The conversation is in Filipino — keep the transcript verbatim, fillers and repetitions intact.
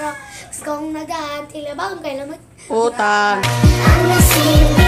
Gusto kong nag-aantila ba kung kailan mag... Utang. Ang nasing